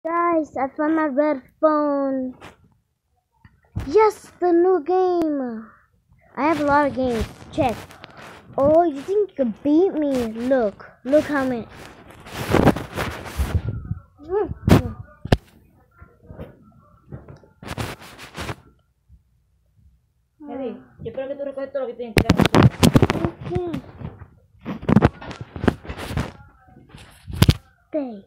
Guys, I found my red phone. Yes, the new game. I have a lot of games. Check. Oh, you think you can beat me? Look how many. Eddie, yo espero que tú recoges todo lo que tienes que hacer. Okay. Stay.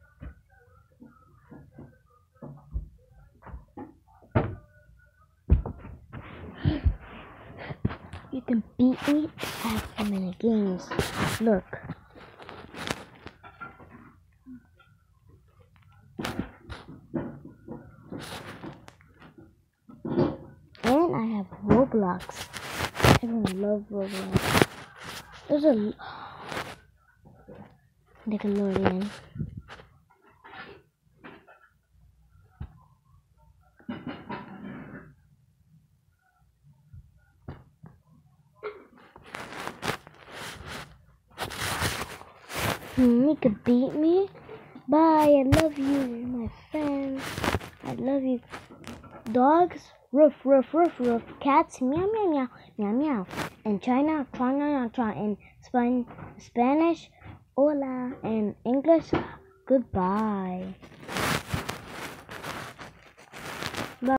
You can beat me. I have so many games. Look. And I have Roblox. Everyone loves Roblox. There's a Nickelodeon. You could beat me? Bye, I love you, my friends. I love you. Dogs, roof, roof, roof, roof. Cats, meow, meow, meow, meow, meow. In China, try, try, try. In Spanish, hola. In English, goodbye.